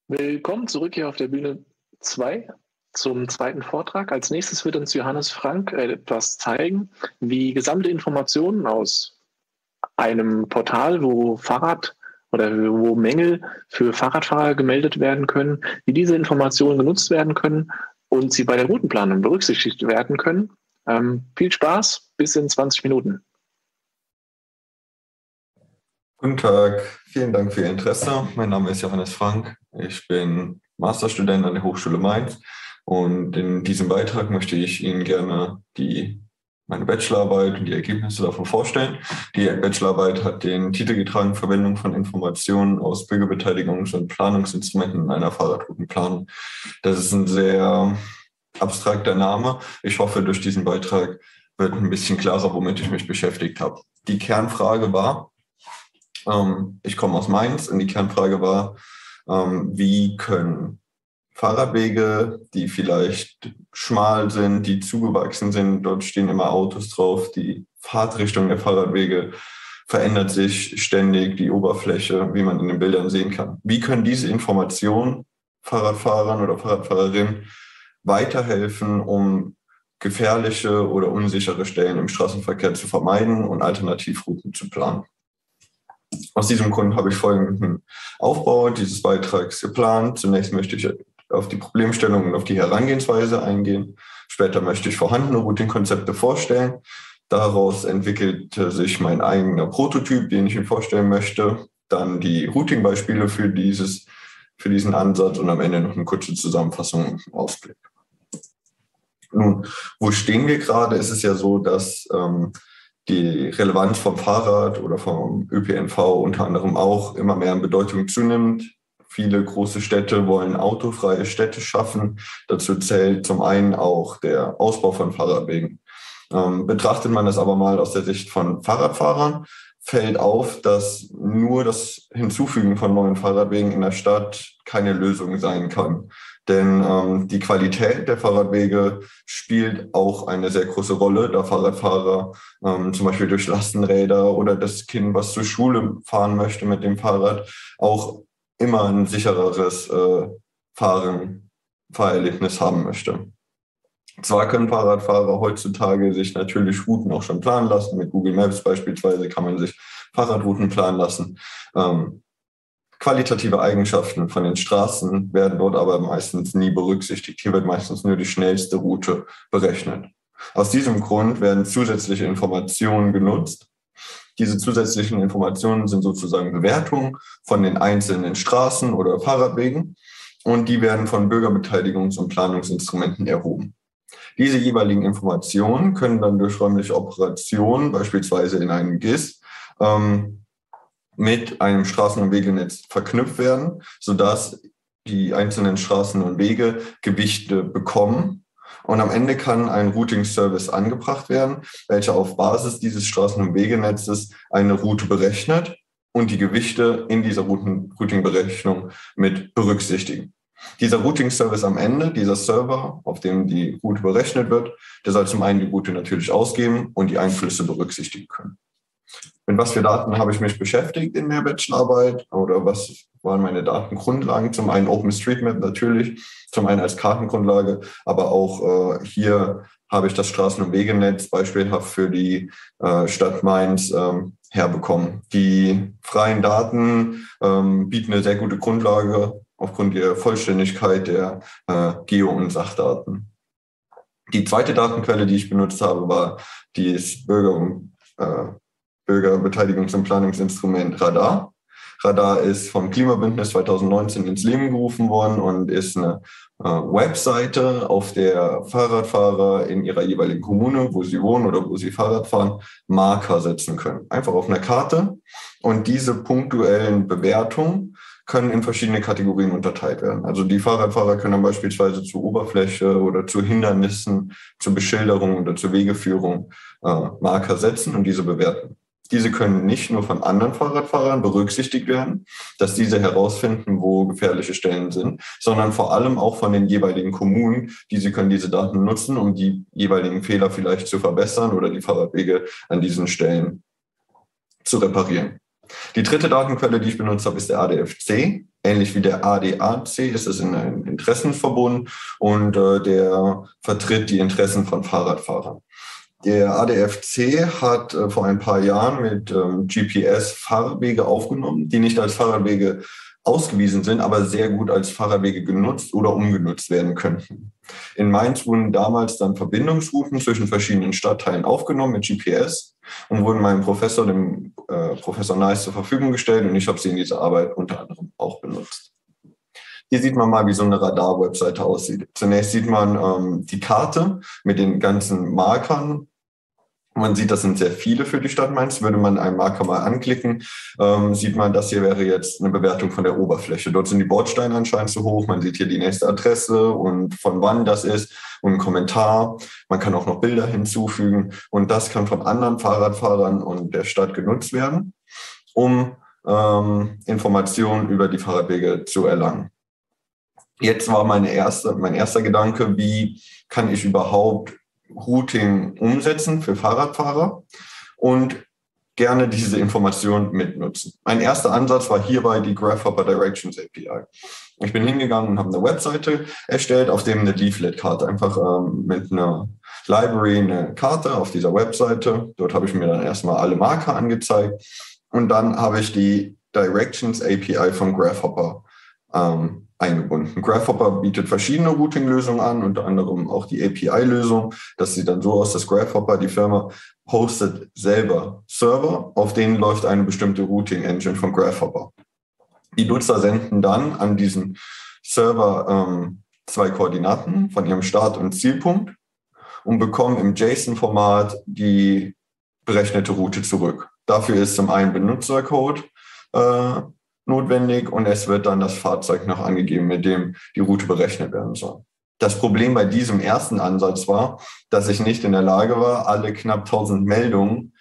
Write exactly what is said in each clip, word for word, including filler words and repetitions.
Willkommen zurück hier auf der Bühne zwei zum zweiten Vortrag. Als nächstes wird uns Johannes Frank etwas zeigen, wie gesammelte Informationen aus einem Portal, wo Fahrrad oder wo Mängel für Fahrradfahrer gemeldet werden können, wie diese Informationen genutzt werden können und sie bei der Routenplanung berücksichtigt werden können. Ähm, viel Spaß, bis in zwanzig Minuten. Guten Tag, vielen Dank für Ihr Interesse. Mein Name ist Johannes Frank. Ich bin Masterstudent an der Hochschule Mainz und in diesem Beitrag möchte ich Ihnen gerne die, meine Bachelorarbeit und die Ergebnisse davon vorstellen. Die Bachelorarbeit hat den Titel getragen: Verwendung von Informationen aus Bürgerbeteiligungs- und Planungsinstrumenten in einer Fahrradroutenplanung. Das ist ein sehr abstrakter Name. Ich hoffe, durch diesen Beitrag wird ein bisschen klarer, womit ich mich beschäftigt habe. Die Kernfrage war, ich komme aus Mainz und die Kernfrage war, wie können Fahrradwege, die vielleicht schmal sind, die zugewachsen sind, dort stehen immer Autos drauf, die Fahrtrichtung der Fahrradwege verändert sich ständig, die Oberfläche, wie man in den Bildern sehen kann. Wie können diese Informationen Fahrradfahrern oder Fahrradfahrerinnen weiterhelfen, um gefährliche oder unsichere Stellen im Straßenverkehr zu vermeiden und Alternativrouten zu planen? Aus diesem Grund habe ich folgenden Aufbau dieses Beitrags geplant. Zunächst möchte ich auf die Problemstellung und auf die Herangehensweise eingehen. Später möchte ich vorhandene Routing-Konzepte vorstellen. Daraus entwickelte sich mein eigener Prototyp, den ich Ihnen vorstellen möchte. Dann die Routing-Beispiele für, dieses, für diesen Ansatz und am Ende noch eine kurze Zusammenfassung und einen Ausblick. Nun, wo stehen wir gerade? Es ist ja so, dass ähm, die Relevanz vom Fahrrad oder vom Ö P N V unter anderem auch immer mehr an Bedeutung zunimmt. Viele große Städte wollen autofreie Städte schaffen. Dazu zählt zum einen auch der Ausbau von Fahrradwegen. Ähm, betrachtet man das aber mal aus der Sicht von Fahrradfahrern, fällt auf, dass nur das Hinzufügen von neuen Fahrradwegen in der Stadt keine Lösung sein kann. Denn ähm, die Qualität der Fahrradwege spielt auch eine sehr große Rolle, da Fahrradfahrer ähm, zum Beispiel durch Lastenräder oder das Kind, was zur Schule fahren möchte mit dem Fahrrad, auch immer ein sichereres äh, Fahren, Fahrerlebnis haben möchte. Zwar können Fahrradfahrer heutzutage sich natürlich Routen auch schon planen lassen. Mit Google Maps beispielsweise kann man sich Fahrradrouten planen lassen. Ähm, Qualitative Eigenschaften von den Straßen werden dort aber meistens nie berücksichtigt. Hier wird meistens nur die schnellste Route berechnet. Aus diesem Grund werden zusätzliche Informationen genutzt. Diese zusätzlichen Informationen sind sozusagen Bewertungen von den einzelnen Straßen oder Fahrradwegen und die werden von Bürgerbeteiligungs- und Planungsinstrumenten erhoben. Diese jeweiligen Informationen können dann durch räumliche Operationen, beispielsweise in einem G I S, ähm, mit einem Straßen- und Wegenetz verknüpft werden, sodass die einzelnen Straßen und Wege Gewichte bekommen. Und am Ende kann ein Routing-Service angebracht werden, welcher auf Basis dieses Straßen- und Wegenetzes eine Route berechnet und die Gewichte in dieser Routing-Berechnung mit berücksichtigen. Dieser Routing-Service am Ende, dieser Server, auf dem die Route berechnet wird, der soll zum einen die Route natürlich ausgeben und die Einflüsse berücksichtigen können. Mit was für Daten habe ich mich beschäftigt in der Bachelorarbeit oder was waren meine Datengrundlagen? Zum einen OpenStreetMap natürlich, zum einen als Kartengrundlage, aber auch äh, hier habe ich das Straßen- und Wegenetz beispielhaft für die äh, Stadt Mainz ähm, herbekommen. Die freien Daten ähm, bieten eine sehr gute Grundlage aufgrund der Vollständigkeit der äh, Geo- und Sachdaten. Die zweite Datenquelle, die ich benutzt habe, war das Bürger- und äh, Bürgerbeteiligungs- und Planungsinstrument Radar. Radar ist vom Klimabündnis zwanzig neunzehn ins Leben gerufen worden und ist eine äh, Webseite, auf der Fahrradfahrer in ihrer jeweiligen Kommune, wo sie wohnen oder wo sie Fahrrad fahren, Marker setzen können. Einfach auf einer Karte. Und diese punktuellen Bewertungen können in verschiedene Kategorien unterteilt werden. Also die Fahrradfahrer können dann beispielsweise zur Oberfläche oder zu Hindernissen, zur Beschilderung oder zur Wegeführung äh, Marker setzen und diese bewerten. Diese können nicht nur von anderen Fahrradfahrern berücksichtigt werden, dass diese herausfinden, wo gefährliche Stellen sind, sondern vor allem auch von den jeweiligen Kommunen. Diese können diese Daten nutzen, um die jeweiligen Fehler vielleicht zu verbessern oder die Fahrradwege an diesen Stellen zu reparieren. Die dritte Datenquelle, die ich benutzt habe, ist der A D F C. Ähnlich wie der A D A C ist es in einem Interessenverbund und äh, der vertritt die Interessen von Fahrradfahrern. Der A D F C hat äh, vor ein paar Jahren mit ähm, G P S Fahrradwege aufgenommen, die nicht als Fahrradwege ausgewiesen sind, aber sehr gut als Fahrradwege genutzt oder umgenutzt werden könnten. In Mainz wurden damals dann Verbindungsrouten zwischen verschiedenen Stadtteilen aufgenommen mit G P S und wurden meinem Professor, dem äh, Professor Nice, zur Verfügung gestellt und ich habe sie in dieser Arbeit unter anderem auch benutzt. Hier sieht man mal, wie so eine Radar-Webseite aussieht. Zunächst sieht man ähm, die Karte mit den ganzen Markern. Man sieht, das sind sehr viele für die Stadt Mainz. Würde man einen Marker mal anklicken, ähm, sieht man, das hier wäre jetzt eine Bewertung von der Oberfläche. Dort sind die Bordsteine anscheinend zu hoch. Man sieht hier die nächste Adresse und von wann das ist und einen Kommentar. Man kann auch noch Bilder hinzufügen und das kann von anderen Fahrradfahrern und der Stadt genutzt werden, um ähm, Informationen über die Fahrradwege zu erlangen. Jetzt war meine erste, mein erster Gedanke, wie kann ich überhaupt Routing umsetzen für Fahrradfahrer und gerne diese Informationen mitnutzen. Mein erster Ansatz war hierbei die Grasshopper Directions A P I. Ich bin hingegangen und habe eine Webseite erstellt, auf dem eine Leaflet-Karte, einfach ähm, mit einer Library eine Karte auf dieser Webseite. Dort habe ich mir dann erstmal alle Marker angezeigt und dann habe ich die Directions A P I von Grasshopper ähm, eingebunden. Grasshopper bietet verschiedene Routing-Lösungen an, unter anderem auch die A P I-Lösung. Das sieht dann so aus, dass Grasshopper, die Firma, hostet selber Server, auf denen läuft eine bestimmte Routing-Engine von Grasshopper. Die Nutzer senden dann an diesen Server ähm, zwei Koordinaten von ihrem Start- und Zielpunkt und bekommen im JSON-Format die berechnete Route zurück. Dafür ist zum einen Benutzercode äh, notwendig und es wird dann das Fahrzeug noch angegeben, mit dem die Route berechnet werden soll. Das Problem bei diesem ersten Ansatz war, dass ich nicht in der Lage war, alle knapp tausend Meldungen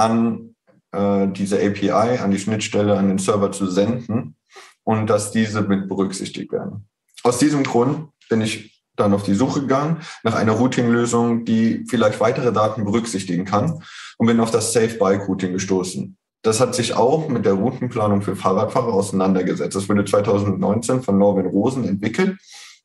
an äh, diese A P I, an die Schnittstelle, an den Server zu senden und dass diese mit berücksichtigt werden. Aus diesem Grund bin ich dann auf die Suche gegangen nach einer Routing-Lösung, die vielleicht weitere Daten berücksichtigen kann und bin auf das Safe Bike Routing gestoßen. Das hat sich auch mit der Routenplanung für Fahrradfahrer auseinandergesetzt. Das wurde zweitausendneunzehn von Norwin Rosen entwickelt.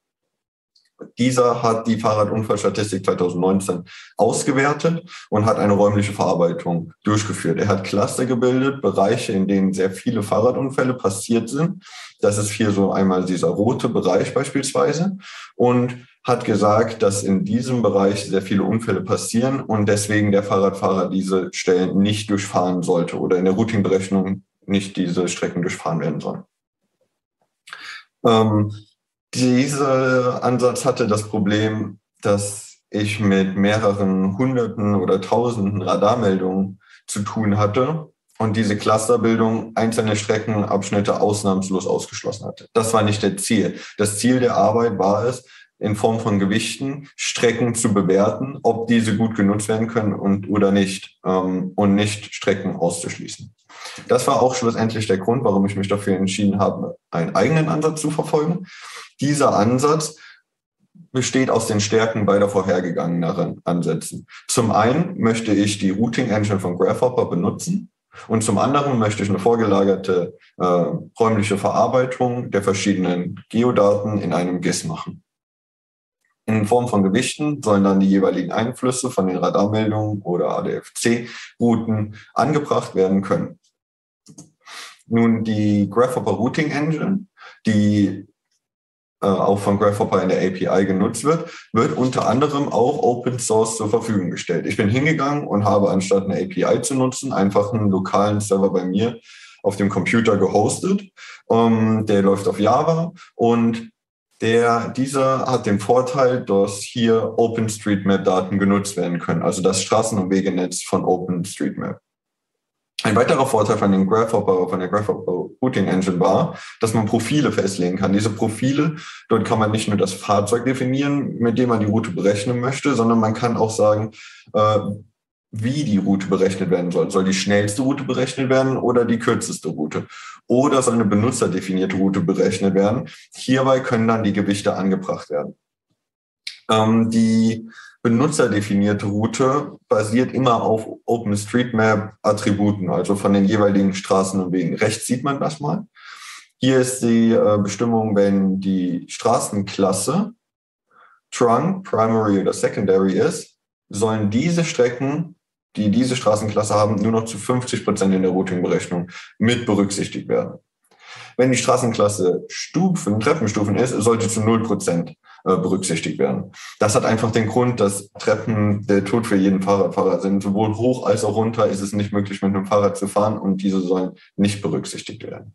Dieser hat die Fahrradunfallstatistik zweitausendneunzehn ausgewertet und hat eine räumliche Verarbeitung durchgeführt. Er hat Cluster gebildet, Bereiche, in denen sehr viele Fahrradunfälle passiert sind. Das ist hier so einmal dieser rote Bereich beispielsweise und hat gesagt, dass in diesem Bereich sehr viele Unfälle passieren und deswegen der Fahrradfahrer diese Stellen nicht durchfahren sollte oder in der Routingberechnung nicht diese Strecken durchfahren werden sollen. Ähm, dieser Ansatz hatte das Problem, dass ich mit mehreren Hunderten oder Tausenden Radarmeldungen zu tun hatte und diese Clusterbildung einzelne Streckenabschnitte ausnahmslos ausgeschlossen hatte. Das war nicht das Ziel. Das Ziel der Arbeit war es, in Form von Gewichten Strecken zu bewerten, ob diese gut genutzt werden können und oder nicht, ähm, und nicht Strecken auszuschließen. Das war auch schlussendlich der Grund, warum ich mich dafür entschieden habe, einen eigenen Ansatz zu verfolgen. Dieser Ansatz besteht aus den Stärken beider vorhergegangenen Ansätzen. Zum einen möchte ich die Routing Engine von Grasshopper benutzen und zum anderen möchte ich eine vorgelagerte äh, räumliche Verarbeitung der verschiedenen Geodaten in einem G I S machen. In Form von Gewichten sollen dann die jeweiligen Einflüsse von den Radarmeldungen oder A D F C-Routen angebracht werden können. Nun, die Grasshopper Routing Engine, die äh, auch von Grasshopper in der A P I genutzt wird, wird unter anderem auch Open Source zur Verfügung gestellt. Ich bin hingegangen und habe anstatt eine A P I zu nutzen, einfach einen lokalen Server bei mir auf dem Computer gehostet. Um, der läuft auf Java und Der, dieser hat den Vorteil, dass hier OpenStreetMap-Daten genutzt werden können, also das Straßen- und Wegenetz von OpenStreetMap. Ein weiterer Vorteil von, den Grasshopper, von der Grasshopper Routing Engine war, dass man Profile festlegen kann. Diese Profile, dort kann man nicht nur das Fahrzeug definieren, mit dem man die Route berechnen möchte, sondern man kann auch sagen, äh, wie die Route berechnet werden soll. Soll die schnellste Route berechnet werden oder die kürzeste Route? Oder soll eine benutzerdefinierte Route berechnet werden? Hierbei können dann die Gewichte angebracht werden. Ähm, die benutzerdefinierte Route basiert immer auf OpenStreetMap-Attributen, also von den jeweiligen Straßen und Wegen. Rechts sieht man das mal. Hier ist die äh, Bestimmung, wenn die Straßenklasse Trunk, Primary oder Secondary ist, sollen diese Strecken, die diese Straßenklasse haben, nur noch zu fünfzig Prozent in der Routing-Berechnung mit berücksichtigt werden. Wenn die Straßenklasse Stufen, Treppenstufen ist, sollte zu null Prozent berücksichtigt werden. Das hat einfach den Grund, dass Treppen der Tod für jeden Fahrradfahrer sind. Sowohl hoch als auch runter ist es nicht möglich, mit einem Fahrrad zu fahren und diese sollen nicht berücksichtigt werden.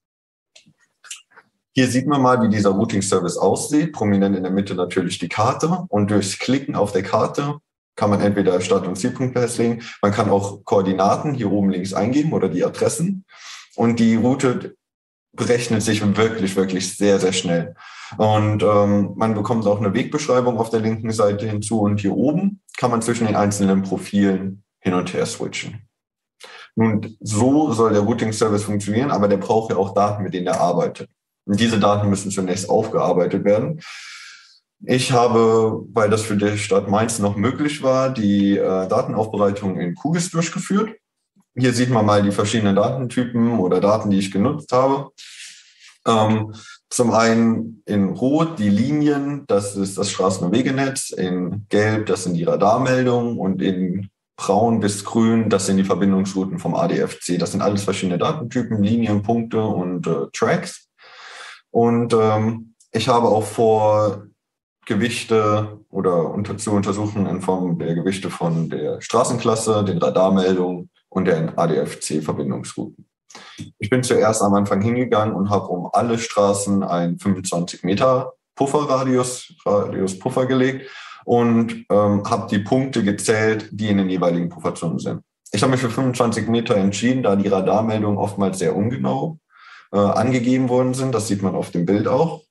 Hier sieht man mal, wie dieser Routing-Service aussieht. Prominent in der Mitte natürlich die Karte. Und durchs Klicken auf der Karte kann man entweder Start- und Zielpunkt festlegen. Man kann auch Koordinaten hier oben links eingeben oder die Adressen. Und die Route berechnet sich wirklich, wirklich sehr, sehr schnell. Und ähm, man bekommt auch eine Wegbeschreibung auf der linken Seite hinzu. Und hier oben kann man zwischen den einzelnen Profilen hin und her switchen. Nun, so soll der Routing-Service funktionieren, aber der braucht ja auch Daten, mit denen er arbeitet. Und diese Daten müssen zunächst aufgearbeitet werden. Ich habe, weil das für die Stadt Mainz noch möglich war, die äh, Datenaufbereitung in QGIS durchgeführt. Hier sieht man mal die verschiedenen Datentypen oder Daten, die ich genutzt habe. Ähm, zum einen in Rot die Linien, das ist das Straßen- und Wegenetz, in Gelb, das sind die Radarmeldungen und in Braun bis Grün, das sind die Verbindungsrouten vom A D F C. Das sind alles verschiedene Datentypen, Linien, Punkte und äh, Tracks. Und ähm, ich habe auch vor, Gewichte oder unter, zu untersuchen in Form der Gewichte von der Straßenklasse, den Radarmeldungen und der A D F C-Verbindungsrouten. Ich bin zuerst am Anfang hingegangen und habe um alle Straßen einen fünfundzwanzig Meter Pufferradius, Radius Puffer gelegt und ähm, habe die Punkte gezählt, die in den jeweiligen Pufferzonen sind. Ich habe mich für fünfundzwanzig Meter entschieden, da die Radarmeldungen oftmals sehr ungenau äh, angegeben worden sind. Das sieht man auf dem Bild auch.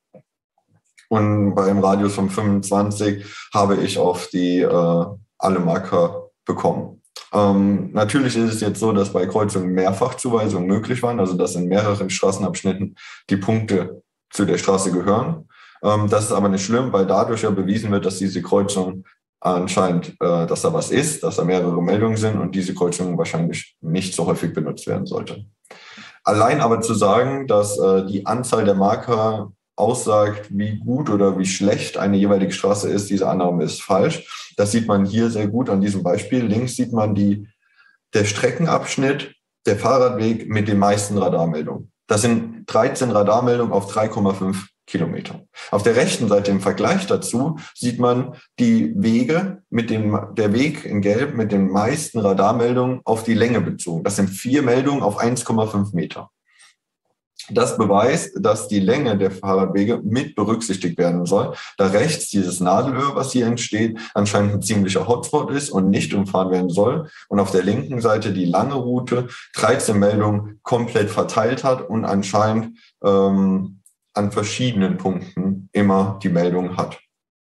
Und beim Radius von fünfundzwanzig habe ich auf die äh, alle Marker bekommen. Ähm, natürlich ist es jetzt so, dass bei Kreuzungen Mehrfachzuweisungen möglich waren, also dass in mehreren Straßenabschnitten die Punkte zu der Straße gehören. Ähm, das ist aber nicht schlimm, weil dadurch ja bewiesen wird, dass diese Kreuzung anscheinend, äh, dass da was ist, dass da mehrere Meldungen sind und diese Kreuzung wahrscheinlich nicht so häufig benutzt werden sollte. Allein aber zu sagen, dass äh, die Anzahl der Marker aussagt, wie gut oder wie schlecht eine jeweilige Straße ist, diese Annahme ist falsch. Das sieht man hier sehr gut an diesem Beispiel. Links sieht man die, der Streckenabschnitt, der Fahrradweg mit den meisten Radarmeldungen. Das sind dreizehn Radarmeldungen auf drei Komma fünf Kilometer. Auf der rechten Seite im Vergleich dazu sieht man die Wege mit dem, der Weg in Gelb mit den meisten Radarmeldungen auf die Länge bezogen. Das sind vier Meldungen auf eins Komma fünf Meter. Das beweist, dass die Länge der Fahrradwege mit berücksichtigt werden soll, da rechts dieses Nadelöhr, was hier entsteht, anscheinend ein ziemlicher Hotspot ist und nicht umfahren werden soll. Und auf der linken Seite die lange Route dreizehn Meldungen komplett verteilt hat und anscheinend ähm, an verschiedenen Punkten immer die Meldung hat.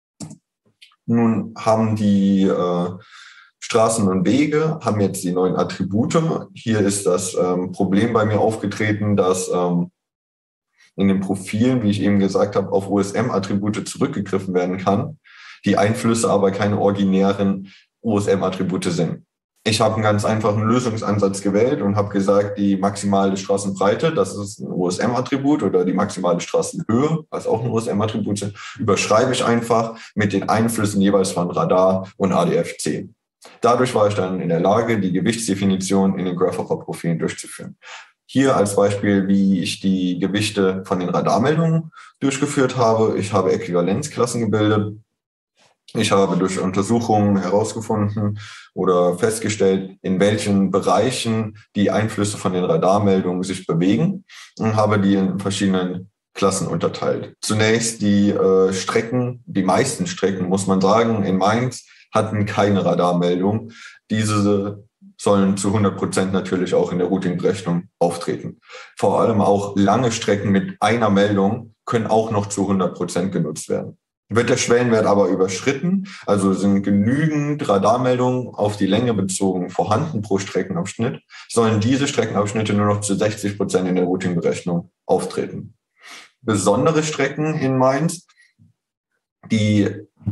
Nun haben die äh, Straßen und Wege haben jetzt die neuen Attribute. Hier ist das ähm, Problem bei mir aufgetreten, dass ähm, in den Profilen, wie ich eben gesagt habe, auf O S M-Attribute zurückgegriffen werden kann, die Einflüsse aber keine originären O S M-Attribute sind. Ich habe einen ganz einfachen Lösungsansatz gewählt und habe gesagt, die maximale Straßenbreite, das ist ein O S M-Attribut, oder die maximale Straßenhöhe, was auch ein O S M-Attribut ist, überschreibe ich einfach mit den Einflüssen jeweils von Radar und A D F C. Dadurch war ich dann in der Lage, die Gewichtsdefinition in den Grasshopper-Profilen durchzuführen. Hier als Beispiel, wie ich die Gewichte von den Radarmeldungen durchgeführt habe. Ich habe Äquivalenzklassen gebildet. Ich habe durch Untersuchungen herausgefunden oder festgestellt, in welchen Bereichen die Einflüsse von den Radarmeldungen sich bewegen und habe die in verschiedenen Klassen unterteilt. Zunächst die äh, Strecken, die meisten Strecken, muss man sagen, in Mainz hatten keine Radarmeldung. Diese sollen zu hundert Prozent natürlich auch in der Routing-Berechnung auftreten. Vor allem auch lange Strecken mit einer Meldung können auch noch zu hundert Prozent genutzt werden. Wird der Schwellenwert aber überschritten, also sind genügend Radarmeldungen auf die Länge bezogen vorhanden pro Streckenabschnitt, sollen diese Streckenabschnitte nur noch zu sechzig Prozent in der Routing-Berechnung auftreten. Besondere Strecken in Mainz, die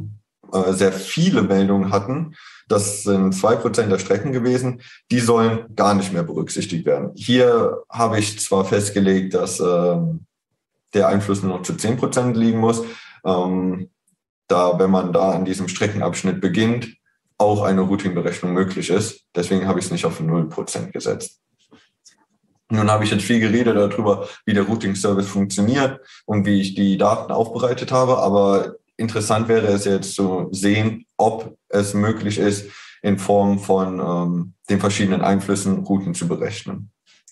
äh, sehr viele Meldungen hatten, das sind zwei Prozent der Strecken gewesen, die sollen gar nicht mehr berücksichtigt werden. Hier habe ich zwar festgelegt, dass äh, der Einfluss nur noch zu zehn Prozent liegen muss, ähm, da, wenn man da an diesem Streckenabschnitt beginnt, auch eine Routing-Berechnung möglich ist. Deswegen habe ich es nicht auf null Prozent gesetzt. Nun habe ich jetzt viel geredet darüber, wie der Routing-Service funktioniert und wie ich die Daten aufbereitet habe, aber interessant wäre es jetzt zu sehen, ob es möglich ist, in Form von ähm, den verschiedenen Einflüssen Routen zu berechnen.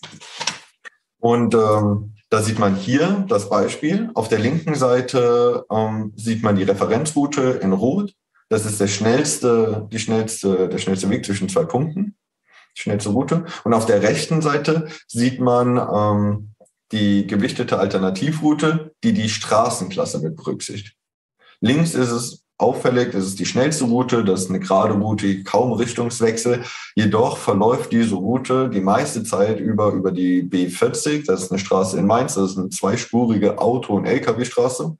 Und ähm, da sieht man hier das Beispiel. Auf der linken Seite ähm, sieht man die Referenzroute in Rot. Das ist der schnellste, die schnellste, der schnellste Weg zwischen zwei Punkten, die schnellste Route. Und auf der rechten Seite sieht man ähm, die gewichtete Alternativroute, die die Straßenklasse mit berücksichtigt. Links ist es auffällig, das ist die schnellste Route, das ist eine gerade Route, kaum Richtungswechsel. Jedoch verläuft diese Route die meiste Zeit über, über die B vierzig, das ist eine Straße in Mainz, das ist eine zweispurige Auto- und L K W-Straße.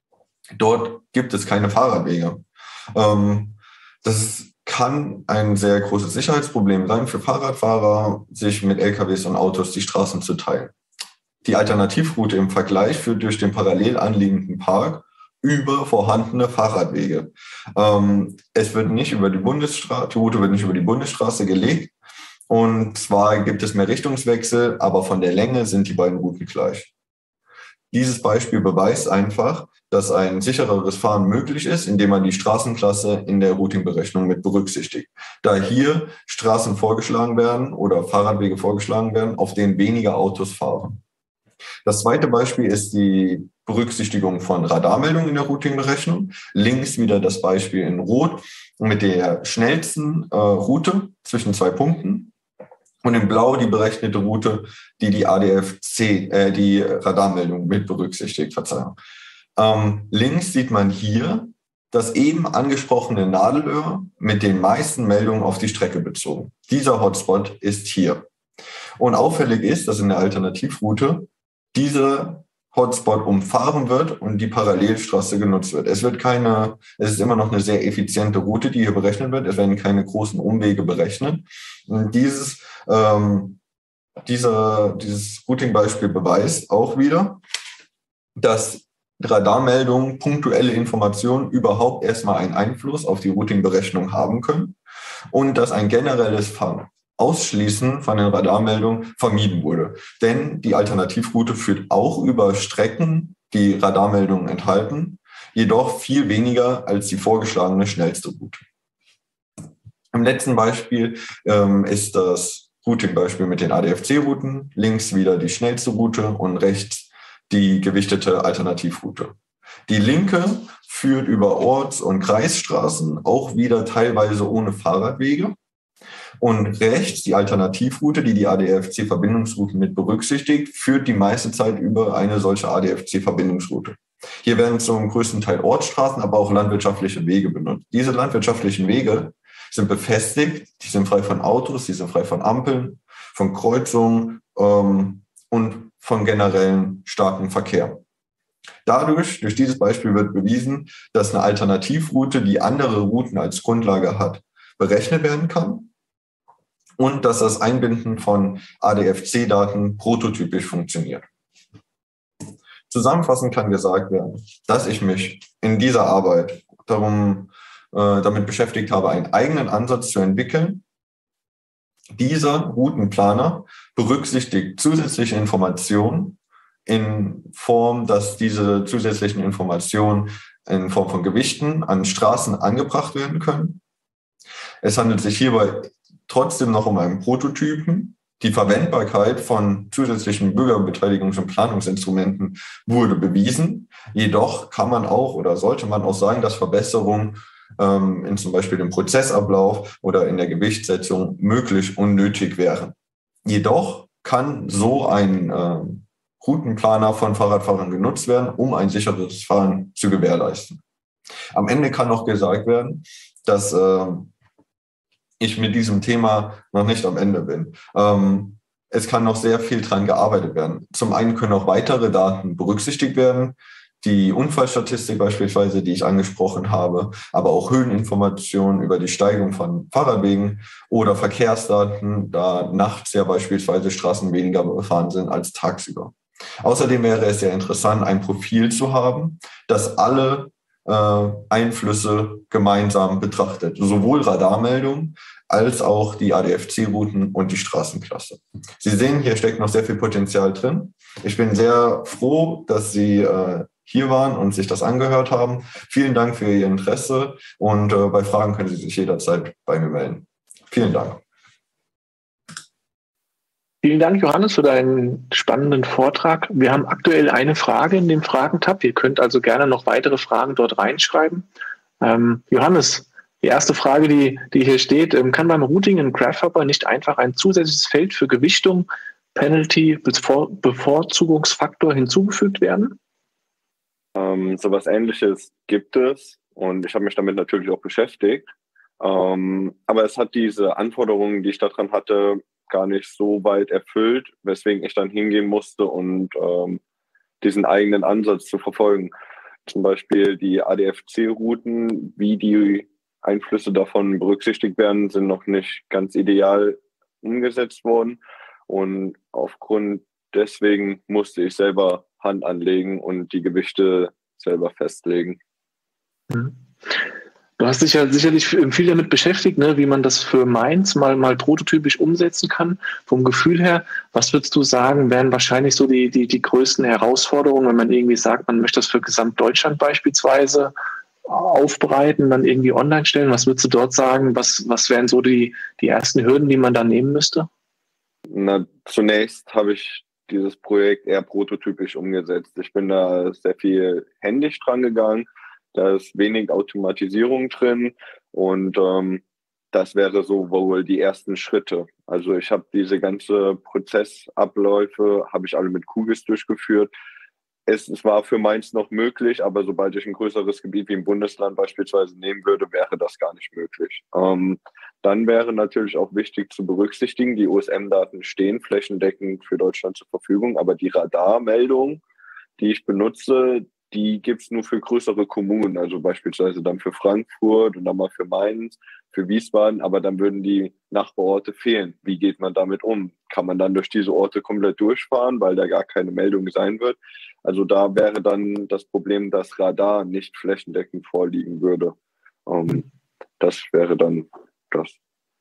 Dort gibt es keine Fahrradwege. Ähm, das kann ein sehr großes Sicherheitsproblem sein für Fahrradfahrer, sich mit L K Ws und Autos die Straßen zu teilen. Die Alternativroute im Vergleich führt durch den parallel anliegenden Park über vorhandene Fahrradwege. Ähm, es wird nicht über die Bundesstraße, die Route wird nicht über die Bundesstraße gelegt. Und zwar gibt es mehr Richtungswechsel, aber von der Länge sind die beiden Routen gleich. Dieses Beispiel beweist einfach, dass ein sichereres Fahren möglich ist, indem man die Straßenklasse in der Routing-Berechnung mit berücksichtigt. Da hier Straßen vorgeschlagen werden oder Fahrradwege vorgeschlagen werden, auf denen weniger Autos fahren. Das zweite Beispiel ist die Berücksichtigung von Radarmeldungen in der Routing-Berechnung. Links wieder das Beispiel in Rot mit der schnellsten äh, Route zwischen zwei Punkten und in Blau die berechnete Route, die die A D F C, äh, die Radarmeldung mit berücksichtigt. Verzeihung. Ähm, links sieht man hier das eben angesprochene Nadelöhr mit den meisten Meldungen auf die Strecke bezogen. Dieser Hotspot ist hier. Und auffällig ist, dass in der Alternativroute dieser Hotspot umfahren wird und die Parallelstraße genutzt wird. Es wird keine, es ist immer noch eine sehr effiziente Route, die hier berechnet wird. Es werden keine großen Umwege berechnet. Und dieses, ähm, dieser, dieses Routing-Beispiel beweist auch wieder, dass Radarmeldungen, punktuelle Informationen überhaupt erstmal einen Einfluss auf die Routing-Berechnung haben können und dass ein generelles Fahren Ausschließen von den Radarmeldungen vermieden wurde. Denn die Alternativroute führt auch über Strecken, die Radarmeldungen enthalten, jedoch viel weniger als die vorgeschlagene schnellste Route. Im letzten Beispiel ähm, ist das Routing-Beispiel mit den A D F C-Routen. Links wieder die schnellste Route und rechts die gewichtete Alternativroute. Die linke führt über Orts- und Kreisstraßen, auch wieder teilweise ohne Fahrradwege. Und rechts die Alternativroute, die die A D F C-Verbindungsrouten mit berücksichtigt, führt die meiste Zeit über eine solche A D F C-Verbindungsroute. Hier werden zum größten Teil Ortsstraßen, aber auch landwirtschaftliche Wege benutzt. Diese landwirtschaftlichen Wege sind befestigt, die sind frei von Autos, die sind frei von Ampeln, von Kreuzungen ähm, und von generellen starken Verkehr. Dadurch, durch dieses Beispiel wird bewiesen, dass eine Alternativroute, die andere Routen als Grundlage hat, berechnet werden kann. Und dass das Einbinden von A D F C-Daten prototypisch funktioniert. Zusammenfassend kann gesagt werden, dass ich mich in dieser Arbeit darum, äh, damit beschäftigt habe, einen eigenen Ansatz zu entwickeln. Dieser Routenplaner berücksichtigt zusätzliche Informationen in Form, dass diese zusätzlichen Informationen in Form von Gewichten an Straßen angebracht werden können. Es handelt sich hierbei trotzdem noch um einen Prototypen. Die Verwendbarkeit von zusätzlichen Bürgerbeteiligungs- und Planungsinstrumenten wurde bewiesen. Jedoch kann man auch oder sollte man auch sagen, dass Verbesserungen ähm, in zum Beispiel dem Prozessablauf oder in der Gewichtssetzung möglich und nötig wären. Jedoch kann so ein äh, Routenplaner von Fahrradfahrern genutzt werden, um ein sicheres Fahren zu gewährleisten. Am Ende kann noch gesagt werden, dass äh, ich mit diesem Thema noch nicht am Ende bin. Ähm, es kann noch sehr viel dran gearbeitet werden. Zum einen können auch weitere Daten berücksichtigt werden. die Unfallstatistik beispielsweise, die ich angesprochen habe, aber auch Höheninformationen über die Steigung von Fahrradwegen oder Verkehrsdaten, da nachts ja beispielsweise Straßen weniger befahren sind als tagsüber. Außerdem wäre es sehr interessant, ein Profil zu haben, das alle äh, Einflüsse gemeinsam betrachtet, sowohl Radarmeldungen als auch die A D F C-Routen und die Straßenklasse. Sie sehen, hier steckt noch sehr viel Potenzial drin. Ich bin sehr froh, dass Sie äh, hier waren und sich das angehört haben. Vielen Dank für Ihr Interesse und äh, bei Fragen können Sie sich jederzeit bei mir melden. Vielen Dank. Vielen Dank, Johannes, für deinen spannenden Vortrag. Wir haben aktuell eine Frage in dem Fragentab. Ihr könnt also gerne noch weitere Fragen dort reinschreiben. Ähm, Johannes, die erste Frage, die, die hier steht, ähm, kann beim Routing in Grasshopper nicht einfach ein zusätzliches Feld für Gewichtung, Penalty, Bevor Bevorzugungsfaktor hinzugefügt werden? Ähm, so was Ähnliches gibt es und ich habe mich damit natürlich auch beschäftigt. Ähm, aber es hat diese Anforderungen, die ich daran hatte, gar nicht so weit erfüllt, weswegen ich dann hingehen musste und ähm, diesen eigenen Ansatz zu verfolgen. Zum Beispiel die A D F C-Routen, wie die Einflüsse davon berücksichtigt werden, sind noch nicht ganz ideal umgesetzt worden. Und aufgrund deswegen musste ich selber Hand anlegen und die Gewichte selber festlegen. Mhm. Du hast dich ja sicherlich viel damit beschäftigt, ne, wie man das für Mainz mal, mal prototypisch umsetzen kann. Vom Gefühl her, was würdest du sagen, wären wahrscheinlich so die, die, die größten Herausforderungen, wenn man irgendwie sagt, man möchte das für Gesamtdeutschland beispielsweise aufbereiten, dann irgendwie online stellen? Was würdest du dort sagen? Was, was wären so die, die ersten Hürden, die man da nehmen müsste? Na, zunächst habe ich dieses Projekt eher prototypisch umgesetzt. Ich bin da sehr viel händisch dran gegangen. Da ist wenig Automatisierung drin und ähm, das wäre so wohl die ersten Schritte. Also ich habe diese ganze Prozessabläufe, habe ich alle mit QGIS durchgeführt. Es, es war für Mainz noch möglich, aber sobald ich ein größeres Gebiet wie im Bundesland beispielsweise nehmen würde, wäre das gar nicht möglich. Ähm, dann wäre natürlich auch wichtig zu berücksichtigen, die O S M-Daten stehen flächendeckend für Deutschland zur Verfügung, aber die Radarmeldung, die ich benutze, die gibt es nur für größere Kommunen, also beispielsweise dann für Frankfurt und dann mal für Mainz, für Wiesbaden, aber dann würden die Nachbarorte fehlen. Wie geht man damit um? Kann man dann durch diese Orte komplett durchfahren, weil da gar keine Meldung sein wird? Also da wäre dann das Problem, dass Radar nicht flächendeckend vorliegen würde. Ähm, das wäre dann das.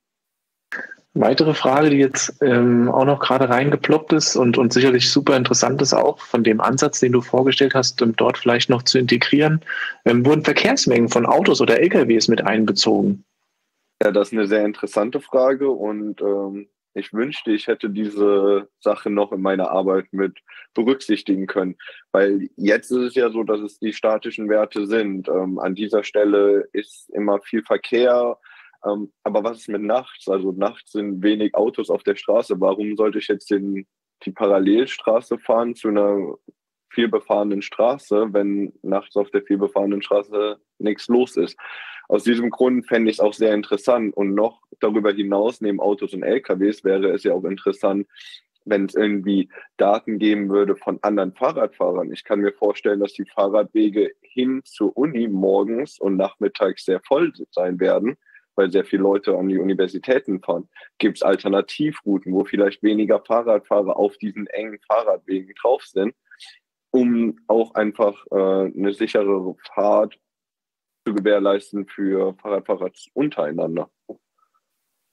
Weitere Frage, die jetzt ähm, auch noch gerade reingeploppt ist und, und sicherlich super interessant ist auch von dem Ansatz, den du vorgestellt hast, um dort vielleicht noch zu integrieren, ähm, wurden Verkehrsmengen von Autos oder L K Ws mit einbezogen? Ja, das ist eine sehr interessante Frage und ähm, ich wünschte, ich hätte diese Sache noch in meiner Arbeit mit berücksichtigen können, weil jetzt ist es ja so, dass es die statischen Werte sind. Ähm, an dieser Stelle ist immer viel Verkehr. Ähm, aber was ist mit nachts? Also nachts sind wenig Autos auf der Straße. Warum sollte ich jetzt den, die Parallelstraße fahren zu einer vielbefahrenen Straße, wenn nachts auf der vielbefahrenen Straße nichts los ist? Aus diesem Grund fände ich es auch sehr interessant. Und noch darüber hinaus, neben Autos und L K Ws, wäre es ja auch interessant, wenn es irgendwie Daten geben würde von anderen Fahrradfahrern. Ich kann mir vorstellen, dass die Fahrradwege hin zur Uni morgens und nachmittags sehr voll sein werden, weil sehr viele Leute an die Universitäten fahren. Gibt es Alternativrouten, wo vielleicht weniger Fahrradfahrer auf diesen engen Fahrradwegen drauf sind, um auch einfach äh, eine sichere Fahrt zu gewährleisten für Fahrradfahrer untereinander.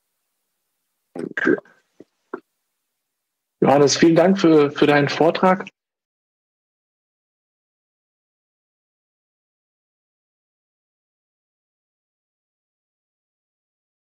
Ja. Johannes, vielen Dank für, für deinen Vortrag.